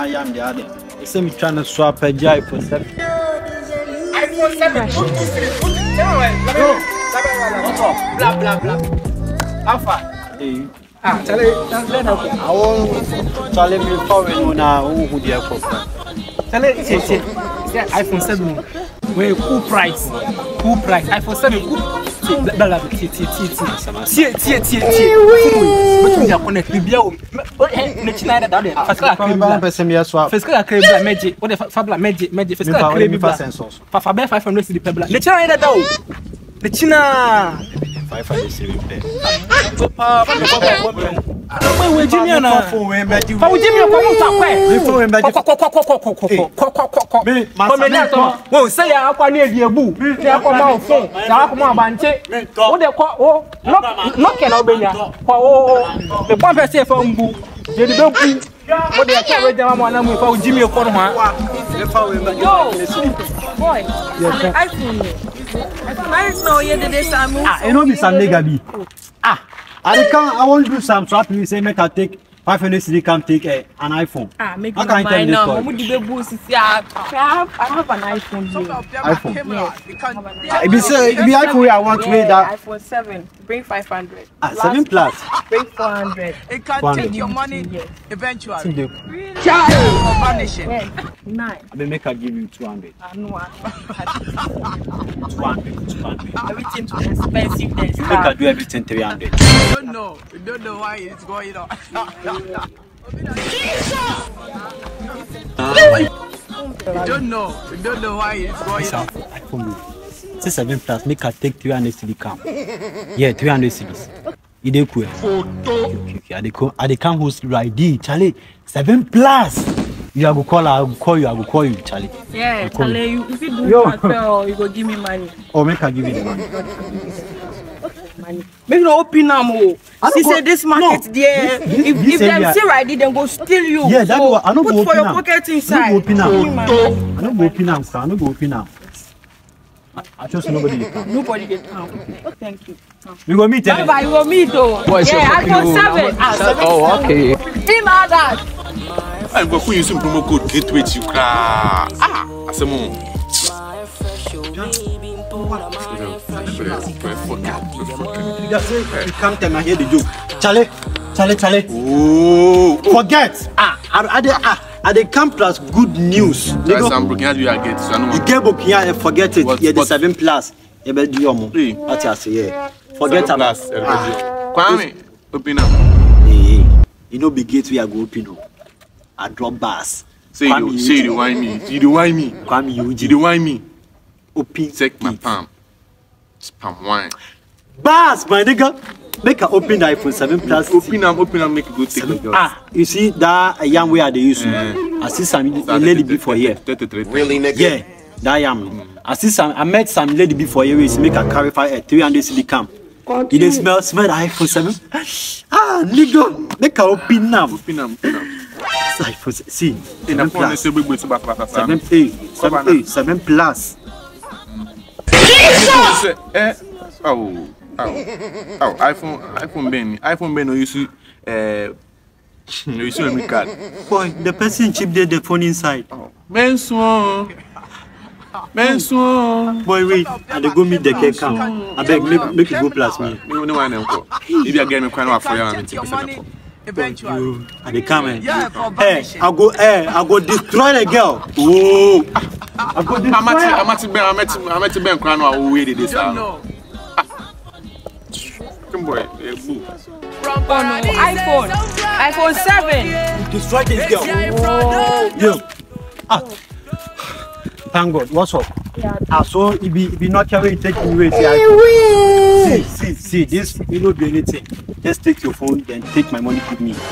I am the other. The same trying to swap a jive for 7. iPhone 7. Blah blah blah. How far? Hey. Charlie, I want Charlie me foreign now. Who the airport? Charlie, it's iPhone 7. Wait, cool price. Cool price. iPhone 7. Cool. I want to do some swap. You say make I take 500 cedi can take an iPhone. Make me buy now. I have an iPhone here. iPhone. Yes. If the iPhone I want to make that iPhone 7. Bring 500. 7 plus. Bring 400. It can take your money eventually. Vanishing. 9. I will make I give you 200. No. 200. Everything too expensive. Then You make I do everything 300. We don't know why it's going on. We don't know why it's going on. iPhone 7 plus make I take 300 cedi cam. Yeah, 300 cedis. It is cool. Okay. I dey come host ID, Charlie. 7 plus. You are go call. I will call you. I will call you, Charlie. Yeah, Charlie. You if you do transfer, you go give me money. Or make I give you the money. Make no open now. She said this market there. If them see right, then go steal you. Yeah, that's what I don't put go for your open pocket inside. I don't go open now. I don't go open now. I trust nobody dey come. Nobody dey come. Thank you. We go meet. Bye bye. We go meet though. Yeah, iPhone 7. Oh, okay. Him all that. I'm going to use some promo code gateway to Asemo. You can't tell me hear the joke. Charlie. Oh, forget. I dey come plus good news. I'm looking at you again. You get book here and forget it. Yeah, the 7 plus. You better do your move. What you say? Yeah. Forget about. Kwame, open up. Hey, you know big gate we are go open up. I drop bars. Say you whine me. Kwame, you whine me. Open. Take my palm. Spam wine. Bars, my nigga. Make a open the iPhone 7 plus. Open up, make it go take it. You see that young way they use. I see some lady before here. Really, nigga? Yeah, that yam. I met some lady before here. We make a carry a 300 cedi cam. You didn't smell the iPhone 7? Nigga, make a open now. See, 7 plus. 7 plus. iPhone Ben, you see, you see me card. Boy, the person chip there the phone inside. Mensuon. Boy, wait, and they go meet the cake cam. I beg, make it go plus me. No one else. If you are getting me crying for you, I'm Your money eventually. And they come in. Hey, I go destroy the girl. Whoa. I go destroy. I'm at Ben crying or we did this. Boy, iPhone 7. Destroy this girl. Yo. Thank God. What's up? Yeah. So if you not carry take me away. See, this will not be anything. Just take your phone, then take my money, give me.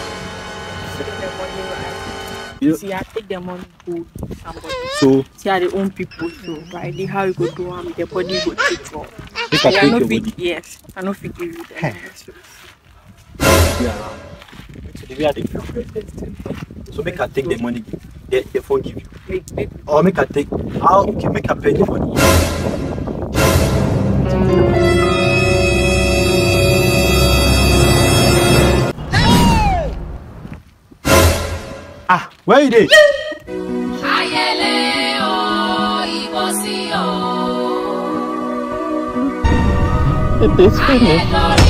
See, I take the money to somebody. So see, I the own people. So right, they how you go do the body go take off. Take your body. Yes, I don't think you do that. Yeah. So make I take the money, the phone give you. Or make I take, make I pay the money. Ah, where you dey? It is finished.